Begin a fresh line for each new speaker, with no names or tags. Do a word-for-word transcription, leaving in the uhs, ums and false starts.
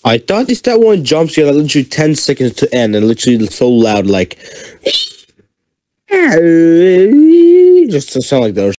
I thought it's that one jump scare that literally ten seconds to end and literally so loud, like just to sound like that.